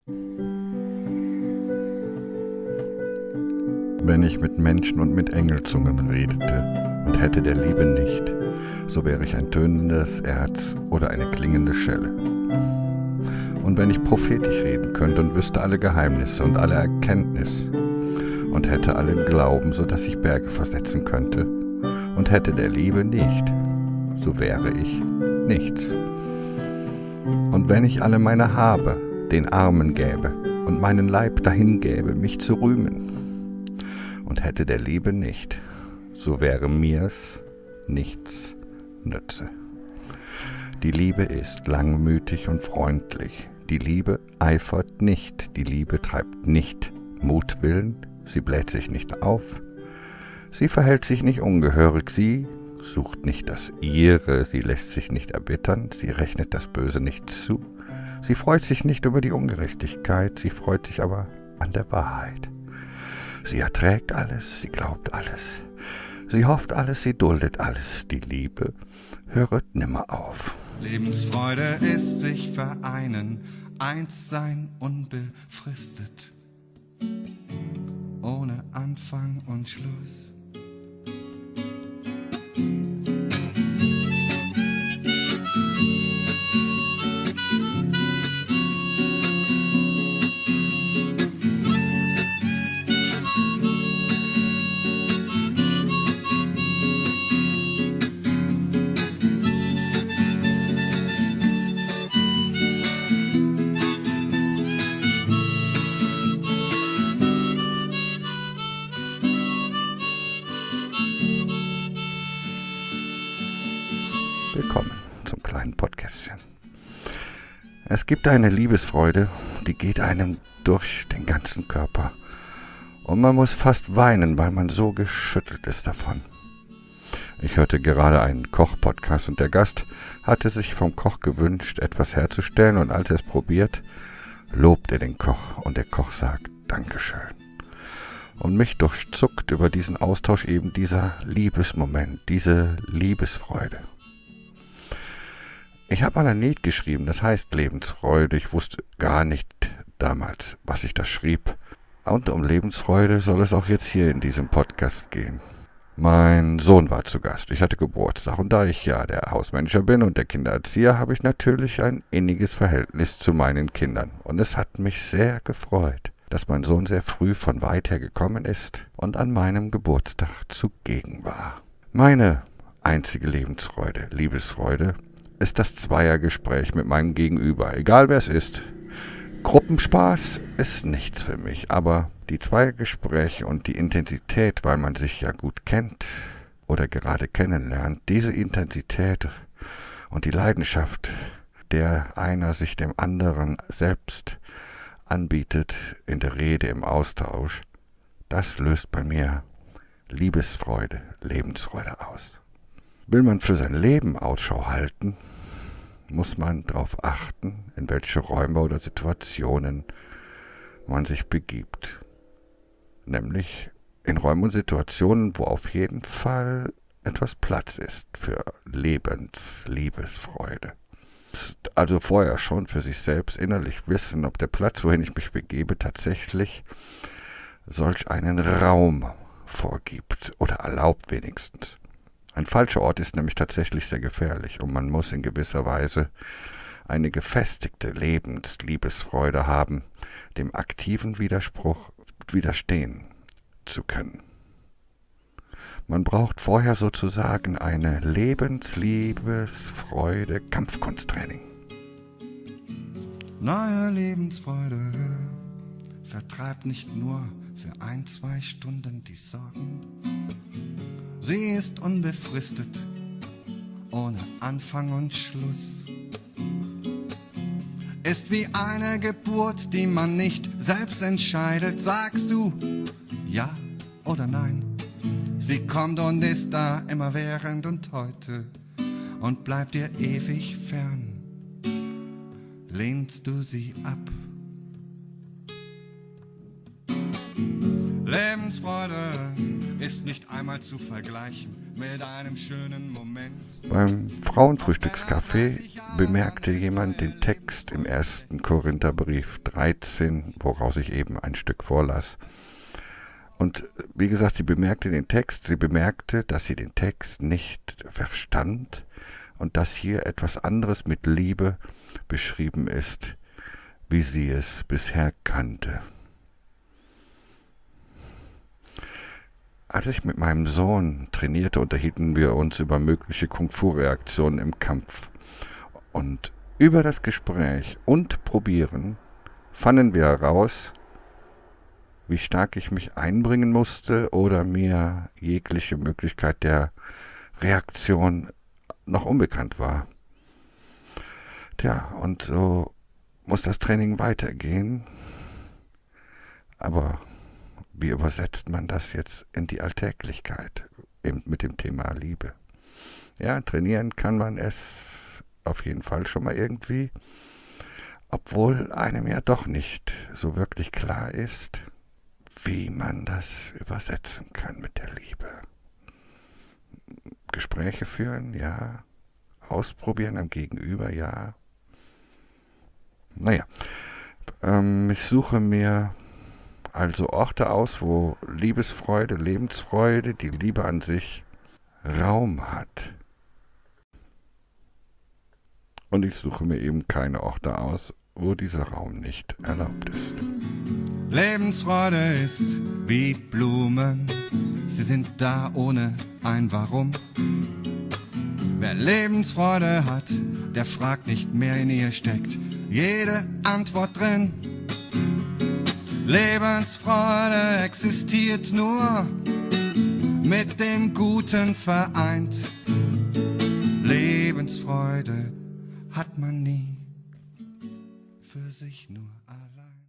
Wenn ich mit Menschen und mit Engelzungen redete und hätte der Liebe nicht, so wäre ich ein tönendes Erz oder eine klingende Schelle. Und wenn ich prophetisch reden könnte und wüsste alle Geheimnisse und alle Erkenntnis und hätte allen Glauben, so dass ich Berge versetzen könnte und hätte der Liebe nicht, so wäre ich nichts. Und wenn ich alle meine Habe den Armen gäbe und meinen Leib dahin gäbe, mich zu rühmen, und hätte der Liebe nicht, so wäre mir's nichts nütze. Die Liebe ist langmütig und freundlich, die Liebe eifert nicht, die Liebe treibt nicht Mutwillen, sie bläht sich nicht auf, sie verhält sich nicht ungehörig, sie sucht nicht das Ihre, sie lässt sich nicht erbittern, sie rechnet das Böse nicht zu, sie freut sich nicht über die Ungerechtigkeit, sie freut sich aber an der Wahrheit. Sie erträgt alles, sie glaubt alles, sie hofft alles, sie duldet alles, die Liebe höret nimmer auf. Lebensfreude ist sich vereinen, eins sein unbefristet, ohne Anfang und Schluss. Willkommen zum kleinen Podcastchen. Es gibt eine Liebesfreude, die geht einem durch den ganzen Körper. Und man muss fast weinen, weil man so geschüttelt ist davon. Ich hörte gerade einen Koch-Podcast und der Gast hatte sich vom Koch gewünscht, etwas herzustellen, und als er es probiert, lobt er den Koch und der Koch sagt Dankeschön. Und mich durchzuckt über diesen Austausch eben dieser Liebesmoment, diese Liebesfreude. Ich habe mal ein Lied geschrieben, das heißt Lebensfreude. Ich wusste gar nicht damals, was ich da schrieb. Und um Lebensfreude soll es auch jetzt hier in diesem Podcast gehen. Mein Sohn war zu Gast. Ich hatte Geburtstag und da ich ja der Hausmanager bin und der Kindererzieher, habe ich natürlich ein inniges Verhältnis zu meinen Kindern. Und es hat mich sehr gefreut, dass mein Sohn sehr früh von weit her gekommen ist und an meinem Geburtstag zugegen war. Meine einzige Lebensfreude, Liebesfreude, ist das Zweiergespräch mit meinem Gegenüber, egal wer es ist. Gruppenspaß ist nichts für mich, aber die Zweiergespräche und die Intensität, weil man sich ja gut kennt oder gerade kennenlernt, diese Intensität und die Leidenschaft, der einer sich dem anderen selbst anbietet in der Rede, im Austausch, das löst bei mir Liebesfreude, Lebensfreude aus. Will man für sein Leben Ausschau halten, muss man darauf achten, in welche Räume oder Situationen man sich begibt. Nämlich in Räumen und Situationen, wo auf jeden Fall etwas Platz ist für Liebesfreude. Also vorher schon für sich selbst innerlich wissen, ob der Platz, wohin ich mich begebe, tatsächlich solch einen Raum vorgibt oder erlaubt wenigstens. Ein falscher Ort ist nämlich tatsächlich sehr gefährlich und man muss in gewisser Weise eine gefestigte Liebesfreude haben, dem aktiven Widerspruch widerstehen zu können. Man braucht vorher sozusagen eine Liebesfreude Kampfkunsttraining. Neue Lebensfreude vertreibt nicht nur für 1-2 Stunden die Sorgen. Sie ist unbefristet, ohne Anfang und Schluss. Ist wie eine Geburt, die man nicht selbst entscheidet. Sagst du ja oder nein? Sie kommt und ist da immerwährend und heute und bleibt dir ewig fern. Lehnst du sie ab? Lebensfreude ist nicht einmal zu vergleichen mit einem schönen Moment. Beim Frauenfrühstückscafé bemerkte jemand den Text im 1. Korintherbrief 13, woraus ich eben ein Stück vorlas. Und wie gesagt, sie bemerkte den Text, sie bemerkte, dass sie den Text nicht verstand und dass hier etwas anderes mit Liebe beschrieben ist, wie sie es bisher kannte. Als ich mit meinem Sohn trainierte, unterhielten wir uns über mögliche Kung-Fu-Reaktionen im Kampf. Und über das Gespräch und Probieren fanden wir heraus, wie stark ich mich einbringen musste oder mir jegliche Möglichkeit der Reaktion noch unbekannt war. Tja, und so muss das Training weitergehen. Aber wie übersetzt man das jetzt in die Alltäglichkeit, eben mit dem Thema Liebe? Ja, trainieren kann man es auf jeden Fall schon mal irgendwie, obwohl einem ja doch nicht so wirklich klar ist, wie man das übersetzen kann mit der Liebe. Gespräche führen, ja. Ausprobieren am Gegenüber, ja. Naja, ich suche mir also Orte aus, wo Liebesfreude, Lebensfreude, die Liebe an sich Raum hat. Und ich suche mir eben keine Orte aus, wo dieser Raum nicht erlaubt ist. Lebensfreude ist wie Blumen, sie sind da ohne ein Warum. Wer Lebensfreude hat, der fragt nicht mehr, in ihr steckt jede Antwort drin. Lebensfreude existiert nur mit dem Guten vereint. Lebensfreude hat man nie für sich nur allein.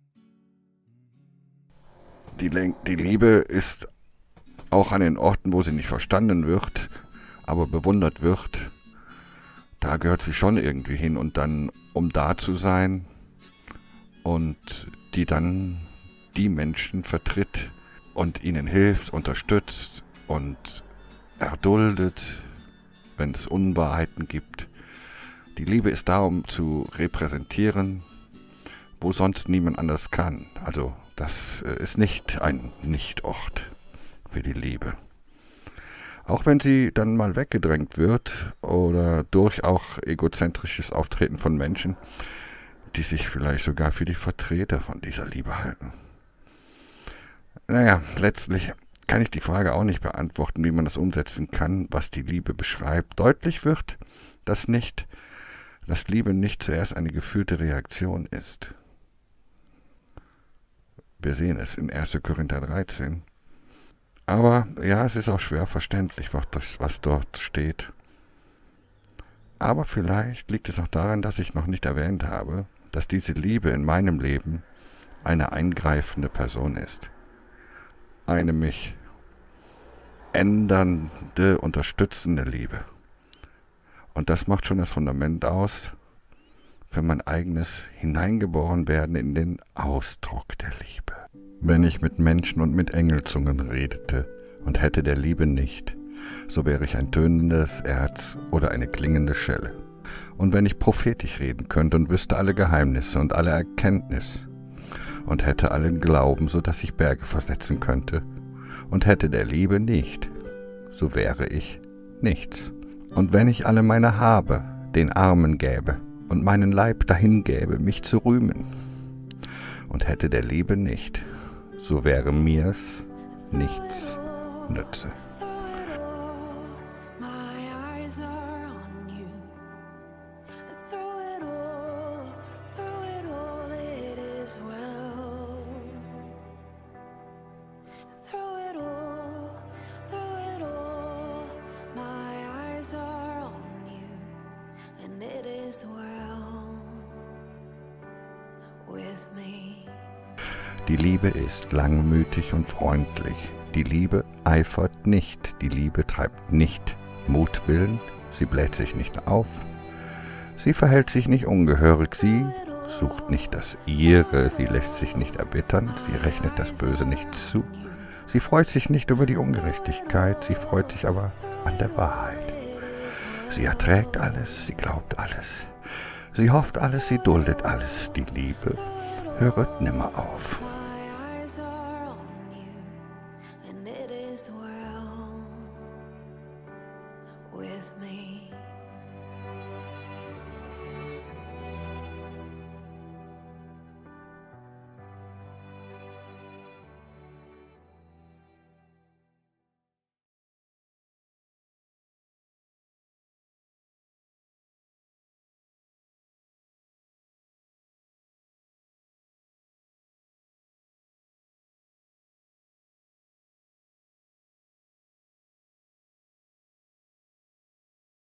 Die Liebe ist auch an den Orten, wo sie nicht verstanden wird, aber bewundert wird, da gehört sie schon irgendwie hin und dann, um da zu sein und die dann die Menschen vertritt und ihnen hilft, unterstützt und erduldet, wenn es Unwahrheiten gibt. Die Liebe ist da, um zu repräsentieren, wo sonst niemand anders kann. Also das ist nicht ein Nichtort für die Liebe. Auch wenn sie dann mal weggedrängt wird oder durch auch egozentrisches Auftreten von Menschen, die sich vielleicht sogar für die Vertreter von dieser Liebe halten. Naja, letztlich kann ich die Frage auch nicht beantworten, wie man das umsetzen kann, was die Liebe beschreibt. Deutlich wird, dass Liebe nicht zuerst eine gefühlte Reaktion ist. Wir sehen es in 1. Korinther 13. Aber ja, es ist auch schwer verständlich, was dort steht. Aber vielleicht liegt es auch daran, dass ich noch nicht erwähnt habe, dass diese Liebe in meinem Leben eine eingreifende Person ist. Eine mich ändernde, unterstützende Liebe. Und das macht schon das Fundament aus für mein eigenes Hineingeborenwerden in den Ausdruck der Liebe. Wenn ich mit Menschen und mit Engelzungen redete und hätte der Liebe nicht, so wäre ich ein tönendes Erz oder eine klingende Schelle. Und wenn ich prophetisch reden könnte und wüsste alle Geheimnisse und alle Erkenntnis und hätte allen Glauben, so dass ich Berge versetzen könnte, und hätte der Liebe nicht, so wäre ich nichts. Und wenn ich alle meine Habe den Armen gäbe und meinen Leib dahingäbe, mich zu rühmen, und hätte der Liebe nicht, so wäre mir's nichts nütze. Die Liebe ist langmütig und freundlich. Die Liebe eifert nicht. Die Liebe treibt nicht Mutwillen. Sie bläht sich nicht auf. Sie verhält sich nicht ungehörig. Sie sucht nicht das Ihre. Sie lässt sich nicht erbittern. Sie rechnet das Böse nicht zu. Sie freut sich nicht über die Ungerechtigkeit, sie freut sich aber an der Wahrheit. Sie erträgt alles, sie glaubt alles. Sie hofft alles, sie duldet alles. Die Liebe hört nimmer auf. My eyes are on you, and it is well with me.